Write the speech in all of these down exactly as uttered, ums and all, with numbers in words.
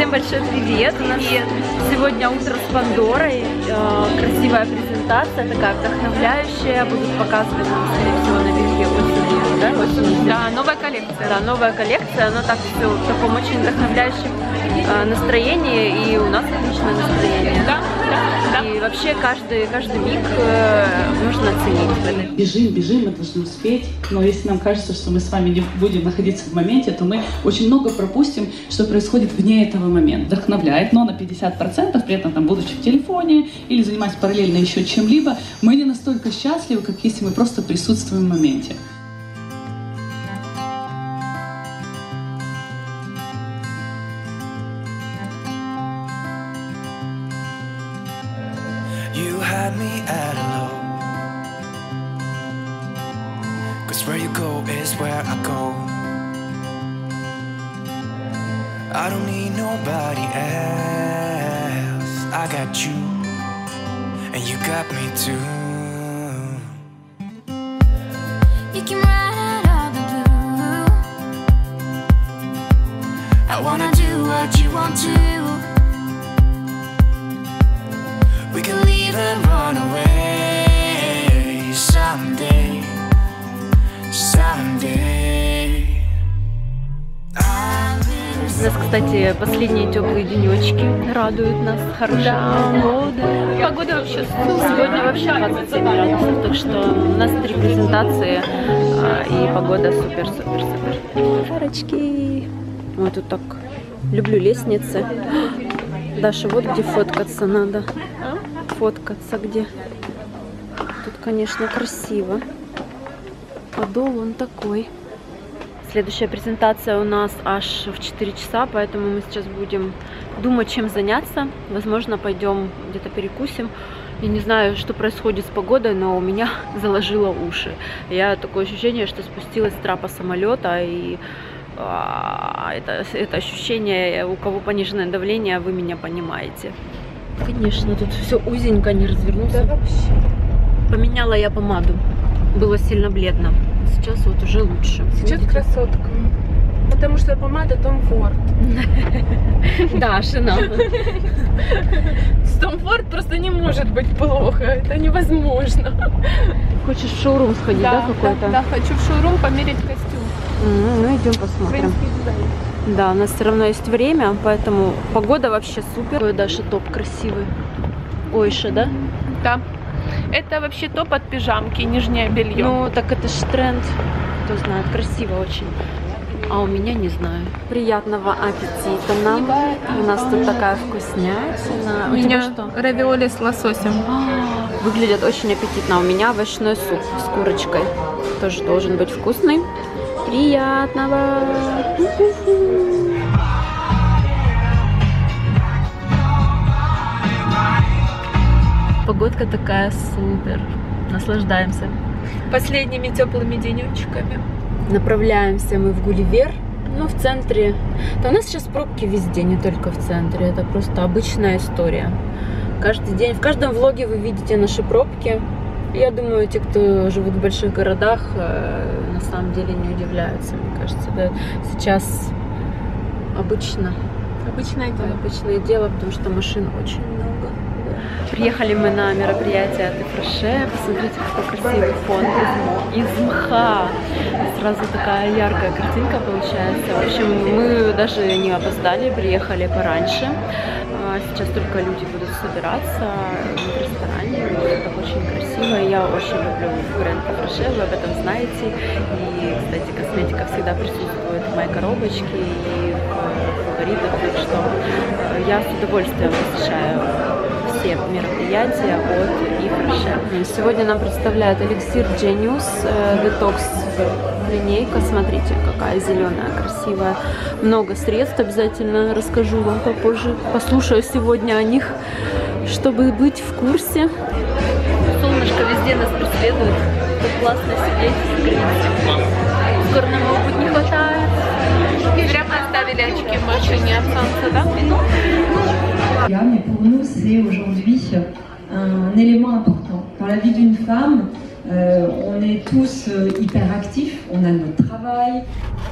Всем большой привет! У нас сегодня утро с Пандорой. Красивая презентация, такая вдохновляющая. Будут показывать нам, скорее всего, на береге осенью. Да? Осенью. Да, новая коллекция. Да, новая коллекция. Она так все в таком очень вдохновляющем настроении. И у нас отличное настроение. Да, да, да. И вообще каждый, каждый миг нужно ценить. Бежим, бежим, мы должны успеть. Но если нам кажется, что мы с вами не будем находиться в моменте, то мы очень много пропустим, что происходит вне этого момента. Вдохновляет, но на пятьдесят процентов, при этом там, будучи в телефоне или занимаясь параллельно еще чем-либо, мы не настолько счастливы, как если мы просто присутствуем в моменте. You had me at hello, 'cause where you go is where I go. I don't need nobody else. I got you, and you got me too. You came right out of the blue. I wanna do what you want to. We can leave and run away someday, someday. У нас, кстати, последние теплые денечки радуют нас. Хорошая погода. Погода вообще супер. Сегодня вообще двадцать семь градусов, так что у нас три презентации и погода супер-супер-супер. Шарочки. Вот тут так люблю лестницы. Даша, вот где фоткаться надо. Фоткаться где. Тут, конечно, красиво. Подол он такой. Следующая презентация у нас аж в четыре часа, поэтому мы сейчас будем думать, чем заняться. Возможно, пойдем где-то перекусим. Я не знаю, что происходит с погодой, но у меня заложило уши. Я такое ощущение, что спустилась с трапа самолета, и а, это, это ощущение, у кого пониженное давление, вы меня понимаете. Конечно, тут все узенько, не развернулся. Да вообще. Поменяла я помаду. Было сильно бледно. Сейчас вот уже лучше. Сейчас видите? Красотка. Потому что помада Том Форд. Да, Chanel. С Том Форд просто не может быть плохо. Это невозможно. Хочешь в шоурум сходить, да, какой-то? Да, да, хочу в шоурум померить костюм. Ну, идем посмотрим. Да, у нас все равно есть время, поэтому погода вообще супер. Ой, Даша, топ красивый. Ойша, да? Да. Это вообще топ от пижамки, нижнее белье. Ну, так это ж тренд. Кто знает, красиво очень. А у меня не знаю. Приятного аппетита нам. У нас тут такая вкуснятина. У меня что? Равиоли с лососем. Выглядят очень аппетитно. У меня овощной суп с курочкой. Тоже должен быть вкусный. Приятного! Погодка такая супер. Наслаждаемся. Последними теплыми денечками. Направляемся мы в Гулливер. Ну, в центре. Да у нас сейчас пробки везде, не только в центре. Это просто обычная история. Каждый день, в каждом влоге вы видите наши пробки. Я думаю, те, кто живут в больших городах, на самом деле не удивляются. Мне кажется, это сейчас обычно. Обычное дело. Обычное дело, потому что машин очень много. Приехали мы на мероприятие от Ифраше. Посмотрите, какой красивый фон из мха. Сразу такая яркая картинка получается. В общем, мы даже не опоздали, приехали пораньше. Сейчас только люди будут собираться в ресторане. Это очень красиво. Я очень люблю бренд Ифраше, вы об этом знаете. И, кстати, косметика всегда присутствует в моей коробочке и в фаворитах. Так что я с удовольствием посещаю все мероприятия от Ифраше. Сегодня нам представляют эликсир Genius Detox линейка. Смотрите, какая зеленая, красивая. Много средств, обязательно расскажу вам попозже. Послушаю сегодня о них, чтобы быть в курсе. Солнышко везде нас преследует. Тут классно сидеть. Скоро нам, может быть, не хватает. Зря мы оставили очки в машине от солнца, да? Mais pour nous, c'est aujourd'hui un élément important. Dans la vie d'une femme, euh, on est tous euh, hyper actifs, on a notre travail.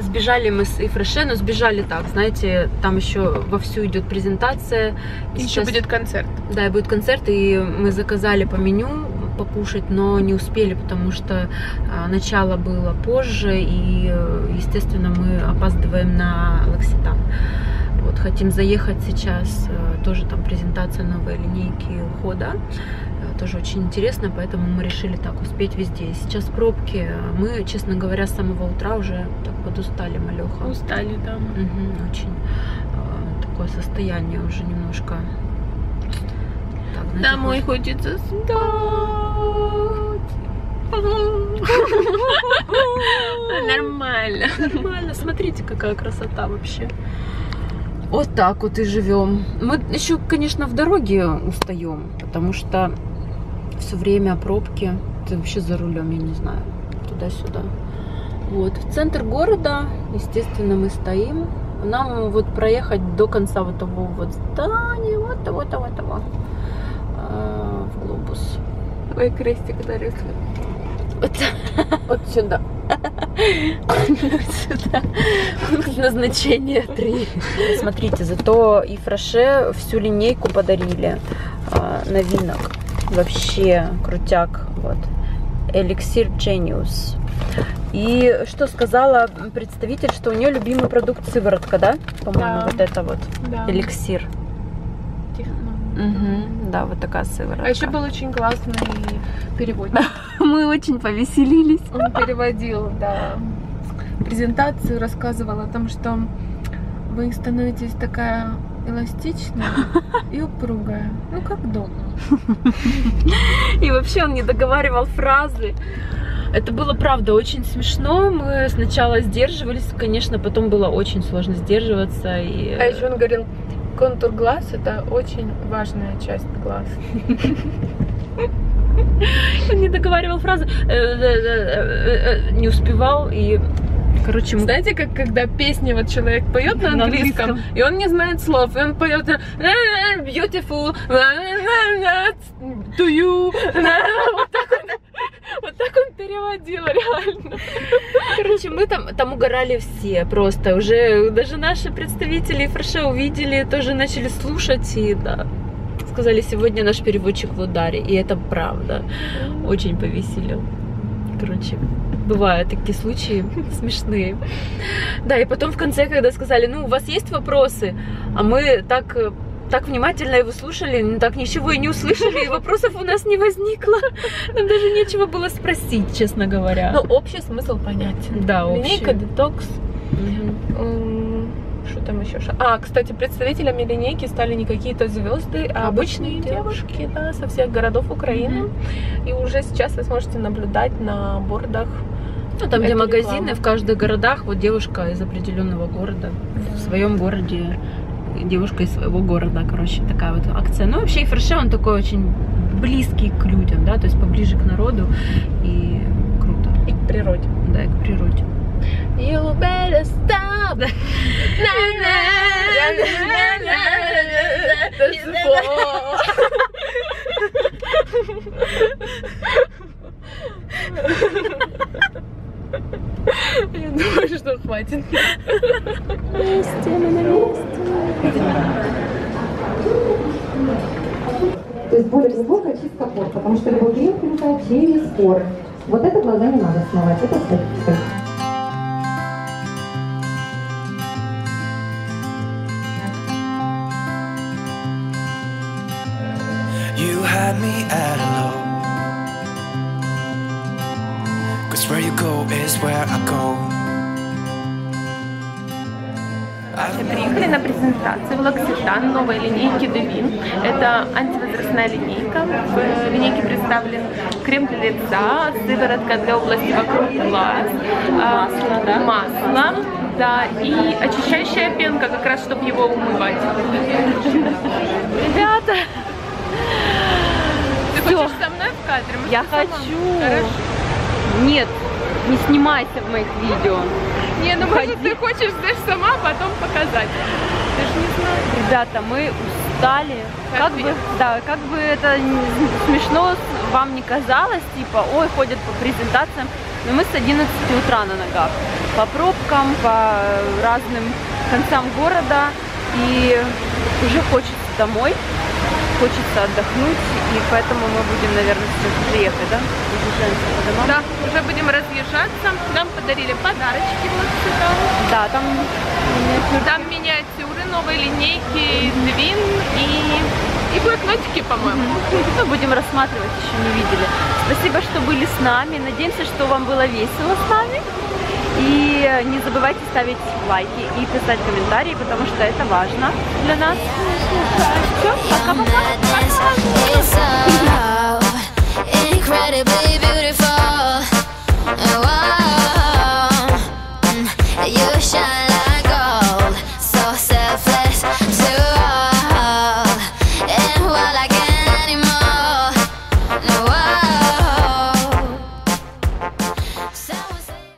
сбежали мы с Ифреше, но сбежали так, знаете, там еще вовсю идет презентация. И еще будет концерт. Да, и будет концерт, и мы заказали по меню покушать, но не успели, потому что а, начало было позже, и, естественно, мы опаздываем на L'Occitane. Вот, хотим заехать сейчас, тоже там презентация новой линейки ухода, тоже очень интересно, поэтому мы решили так успеть везде. Сейчас пробки, мы, честно говоря, с самого утра уже так подустали, малеха. Устали, да. Угу, очень э, такое состояние уже немножко. Так, знаете, домой хочется спать. Нормально. Нормально, смотрите, какая красота вообще. Вот так вот и живем. Мы еще, конечно, в дороге устаем, потому что все время пробки. Ты вообще за рулем, я не знаю, туда-сюда. Вот, в центр города, естественно, мы стоим. Нам вот проехать до конца вот того вот здания, вот того, того, того, в глобус. Ой, крестик нарисует. Вот, вот сюда. Вот сюда. Назначение три. Смотрите, зато Ифреше всю линейку подарили а, новинок. Вообще крутяк. Вот. Эликсир Genius. И что сказала представитель, что у нее любимый продукт сыворотка, да? По-моему, да. Вот это вот. Да. Эликсир. Угу, да, вот такая сыворотка. А еще был очень классный переводчик. Мы очень повеселились. Он переводил, да, презентацию, рассказывал о том, что вы становитесь такая эластичная и упругая, ну как дома. И вообще он не договаривал фразы. Это было, правда, очень смешно. Мы сначала сдерживались, конечно, потом было очень сложно сдерживаться. И... А еще он говорил, контур глаз — это очень важная часть глаз. Он не договаривал фразы, не успевал, и, короче, мы... Знаете, как когда песни вот человек поет на английском, на английском, и он не знает слов, и он поет beautiful to you. Вот так он, вот так он переводил, реально. Короче, мы там, там угорали все просто. Уже даже наши представители Ифреше увидели, тоже начали слушать, и да, сказали, сегодня наш переводчик в ударе. И это правда. Очень повеселил. Короче, бывают такие случаи смешные. Да, и потом в конце, когда сказали, ну, у вас есть вопросы? А мы так... так внимательно его слушали, так ничего и не услышали, и вопросов у нас не возникло. Нам даже нечего было спросить, честно говоря. Но общий смысл понятен. Да, общий. Линейка, детокс. Угу. Что там еще? А, кстати, представителями линейки стали не какие-то звезды, а обычные, обычные девушки, девушки, да, со всех городов Украины. Угу. И уже сейчас вы сможете наблюдать на бордах. Ну, там, где магазины, в каждых городах, вот девушка из определенного города, да. В своем городе. Девушка из своего города, короче, такая вот акция. Ну, вообще, Ифреше, он такой очень близкий к людям, да, то есть поближе к народу, и круто. И к природе. Да, и к природе. You better stop. Я думаю, что хватит. Вместе, мы на месте. То есть более глубокая чистка пор, потому что любой клиент прилетает через поры. Вот это глаза не надо смывать, это статика. You had me at hello, 'cause where you go is where I go. Приехали на презентацию в L'Occitane новой линейки Devine. Это антивозрастная линейка. В линейке представлен крем для лица, сыворотка для области вокруг глаз, масло, да? масло да, и очищающая пенка, как раз чтобы его умывать. Ребята! Ты Всё. хочешь со мной в кадре? Я хочу! Хорошо. Нет, не снимайся в моих видео. Не, ну может ты хочешь даже сама потом показать. Даже не знаю. Ребята, мы устали. Как, как бы, да, как бы это смешно вам не казалось, типа, ой, ходят по презентациям. Но мы с одиннадцати утра на ногах. По пробкам, по разным концам города. И уже хочется домой, хочется отдохнуть. И поэтому мы будем, наверное, сейчас приехать, да? Разъезжаемся по домам. Да, уже будем разъезжаться. Нам подарили подарочки в L'Occitane. Да, там миниатюры. Там миниатюры, новые линейки, Двин и, и блокнотики, по-моему. Мы будем рассматривать, еще не видели. Спасибо, что были с нами. Надеемся, что вам было весело с нами. И не забывайте ставить лайки и писать комментарии, потому что это важно для нас. Все, пока-пока.